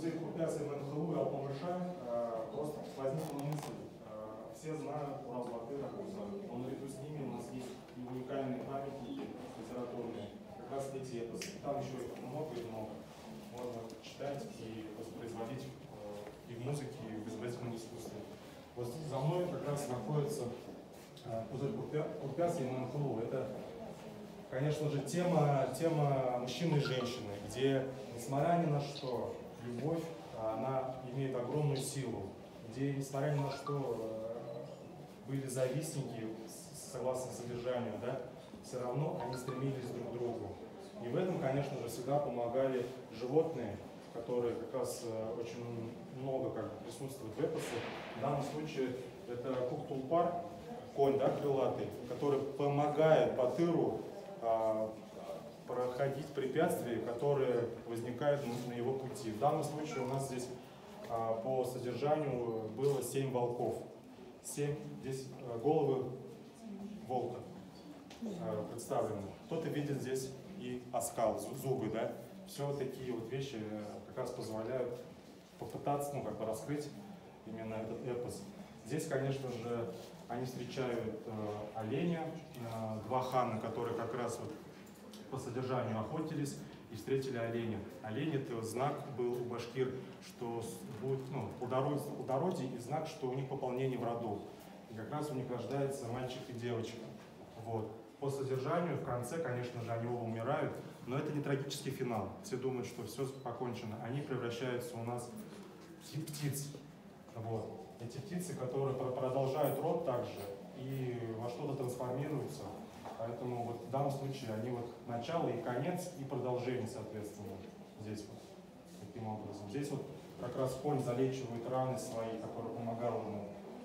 Кузей Курпяс и МНХУ и Алпамыша просто возникла мысль. Все знают Урал Батыр, но наряду с ними у нас есть и уникальные памятники литературные, как раз эти эпосы. Там еще их много и много. Можно читать и воспроизводить и в музыке, и в изобразительном искусстве. Вот за мной как раз находится Кузей Курпяс и МНХУ. Это, конечно же, тема мужчины и женщины, где, несмотря ни на что, любовь, она имеет огромную силу, где, несмотря ни на что, были завистники, согласно содержанию, да, все равно они стремились друг к другу. И в этом, конечно же, всегда помогали животные, которые как раз очень много присутствуют в эпосе. В данном случае это Кук-Тулпар, конь, да, крылатый, который помогает Батыру проходить препятствия, которые возникают на его пути. В данном случае у нас здесь по содержанию было 7 волков. 7 здесь головы волка представлены. Кто-то видит здесь и оскал, зубы, да. Все вот такие вот вещи как раз позволяют попытаться, раскрыть именно этот эпос. Здесь, конечно же, они встречают оленя, 2 хана, которые как раз вот по содержанию охотились и встретили оленя. Олень — это знак был у башкир, что будет плодородие, и знак, что у них пополнение в роду. И как раз у них рождается мальчик и девочка. Вот. По содержанию в конце, конечно же, они оба умирают, но это не трагический финал. Все думают, что все покончено. Они превращаются у нас в птиц. Вот. Эти птицы, которые продолжают род также и во что-то трансформируются. Поэтому вот в данном случае они вот начало и конец, и продолжение, соответственно, здесь вот таким образом. Здесь вот как раз конь залечивает раны свои, которые помогал ему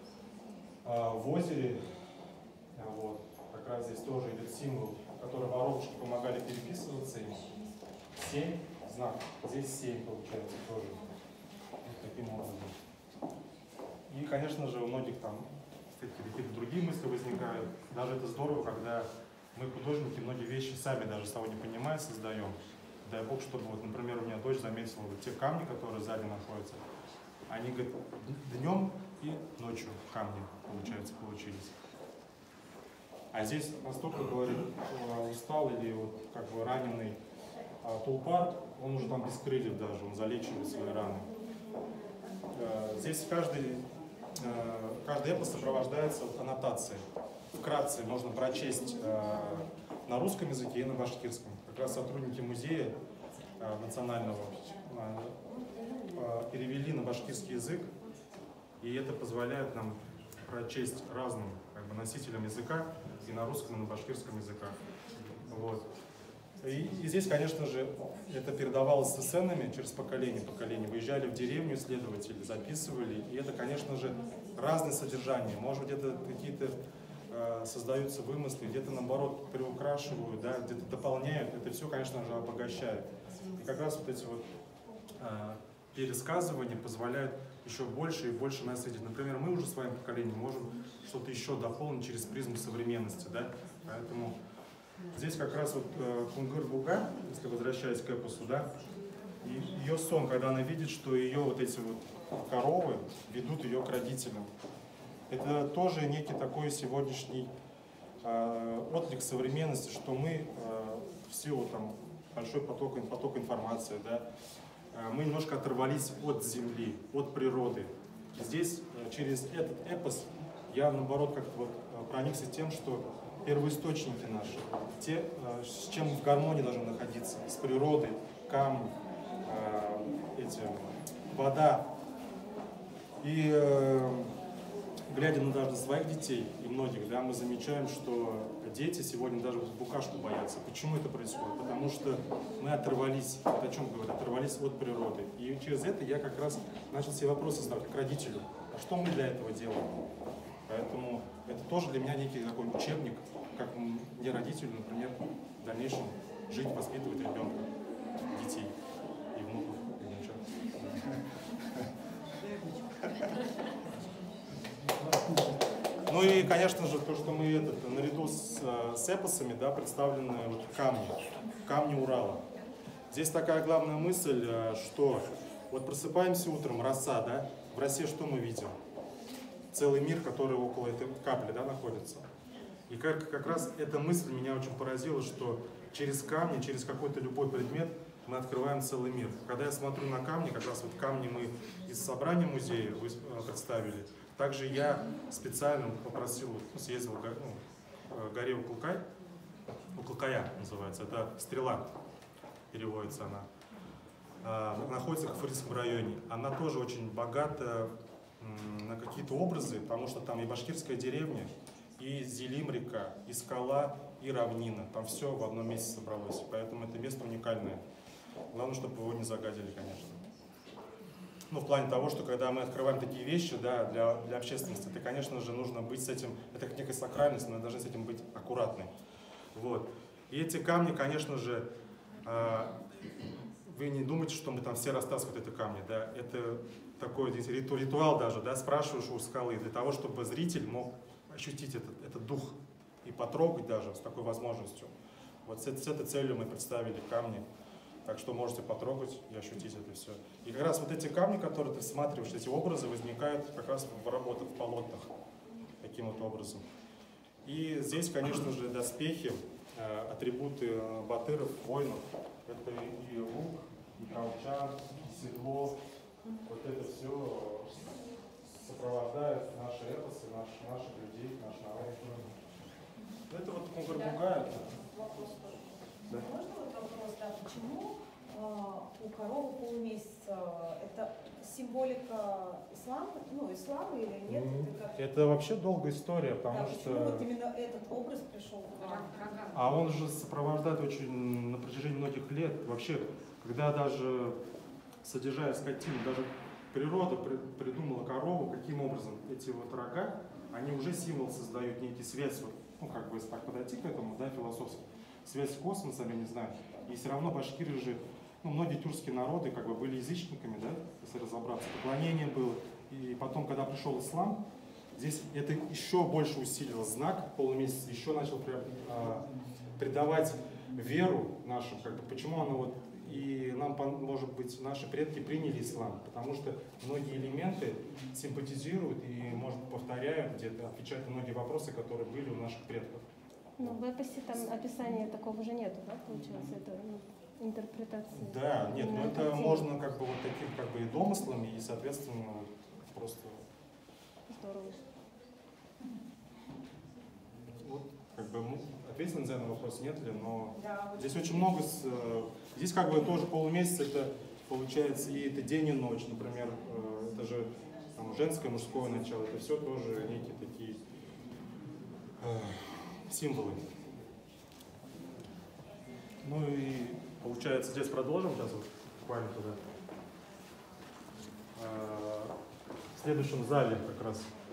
в озере. Вот. Как раз здесь тоже идет символ, который воробушки помогали переписываться им. 7 знаков. Здесь 7 получается тоже. Вот таким образом. И, конечно же, у многих там какие-то другие мысли возникают. Даже это здорово, когда мы, художники, многие вещи сами даже с того не понимая создаем. Дай Бог, чтобы, вот, например, у меня дочь заметила вот те камни, которые сзади находятся. Они, говорят, днем и ночью камни, получается, получились. А здесь настолько, говорит, устал или вот как бы раненый Тулпар, он уже там без крыльев даже, он залечивает свои раны. Здесь каждый эпос сопровождается аннотацией. Вкратце можно прочесть на русском языке и на башкирском. Как раз сотрудники музея национального перевели на башкирский язык, и это позволяет нам прочесть разным носителям языка и на русском, и на башкирском языках. Вот. И здесь, конечно же, это передавалось сценами через поколение. Выезжали в деревню исследователи, записывали. И это, конечно же, разные содержания. Может быть, это какие-то создаются вымыслы, где-то, наоборот, приукрашивают, да, где-то дополняют. Это все, конечно же, обогащает. И как раз вот эти вот пересказывания позволяют еще больше и больше наследить. Например, мы уже своим поколением можем что-то еще дополнить через призму современности. Да? Поэтому здесь как раз вот Кунгыр-Буга, если возвращаясь к эпосу, да, и ее сон, когда она видит, что ее вот эти вот коровы ведут ее к родителям. Это тоже некий такой сегодняшний отклик современности, что мы в силу там большой поток информации, да, мы немножко оторвались от земли, от природы. И здесь через этот эпос я, наоборот, как-то вот проникся тем, что первоисточники наши, те, с чем в гармонии должны находиться, с природой, камни, вода. И глядя даже на своих детей и многих, да, мы замечаем, что дети сегодня даже букашку боятся. Почему это происходит? Потому что мы оторвались, вот о чем говорю, оторвались от природы. И через это я как раз начал себе вопросы задавать, как родителю. А что мы для этого делаем? Поэтому это тоже для меня некий такой учебник, как мне родителю, например, в дальнейшем жить, воспитывать ребенка, детей и внуков, и внучат. Ну и, конечно же, то, что мы наряду с эпосами, да, представлены вот камни Урала. Здесь такая главная мысль, что Вот просыпаемся утром, роса, да? В росе что мы видим? Целый мир, который около этой капли, да, находится. И как раз эта мысль меня очень поразила, что через камни, через какой-то любой предмет мы открываем целый мир. Когда я смотрю на камни, как раз вот камни мы из собрания музея представили, также я специально попросил, съездил к горе Уклкая называется, это стрела, переводится она. Находится в Кафырском районе. Она тоже очень богата на какие-то образы, потому что там и башкирская деревня, и Зелим река, и скала, и равнина. Там все в одном месте собралось, поэтому это место уникальное. Главное, чтобы его не загадили, конечно. Ну, в плане того, что когда мы открываем такие вещи, да, для общественности, это, конечно же, нужно быть с этим, это как некая сакральность, но мы должны с этим быть аккуратны. Вот. И эти камни, конечно же, вы не думаете, что мы там все растаскивают эти камни, да, это такой здесь ритуал даже, да, спрашиваешь у скалы, для того, чтобы зритель мог ощутить этот дух и потрогать даже с такой возможностью. Вот с этой целью мы представили камни. Так что можете потрогать и ощутить это все. И как раз вот эти камни, которые ты всматриваешь, эти образы возникают как раз в работах, в полотнах, таким вот образом. И здесь, конечно же, доспехи, атрибуты батыров, воинов. Это и лук, и колчан, и седло. Вот это все сопровождает наши эпосы, наших людей, наш народ. Это вот Кунгар-Бугай. Вопрос тоже. Да. Можно вот вопрос, да, почему у коровы полумесяца это символика ислама, ну, ислама или нет? Это вообще долгая история, потому да, что... Почему вот именно этот образ пришел к вам? А он же сопровождает очень на протяжении многих лет. Вообще, когда даже содержая скотину, даже природа придумала корову, каким образом эти вот рога, они уже символ создают, некий связь, вот, ну, как бы, если так подойти к этому, да, философски, связь с космосом, я не знаю. И все равно башкиры же, ну, многие тюркские народы как бы были язычниками, да, если разобраться, поклонение было. И потом, когда пришел ислам, здесь это еще больше усилило знак полумесяца, еще начал придавать веру нашим, как бы, почему она вот, и нам, может быть, наши предки приняли ислам, потому что многие элементы симпатизируют и, может, повторяют где-то, отвечают на многие вопросы, которые были у наших предков. Ну, в эпосе там описания такого же нету, да, получается, это интерпретация? Да, нет, но это можно как бы вот таким как бы и домыслами, и, соответственно, просто... Здорово. Вот, как бы, ответили на этот вопрос, нет ли, но Да, вот здесь очень много, здесь как бы тоже полумесяц, это получается и это день и ночь, например, это же там, женское, мужское начало, это все тоже некие такие символы. Ну и получается, здесь продолжим, сейчас вот буквально туда. В следующем зале как раз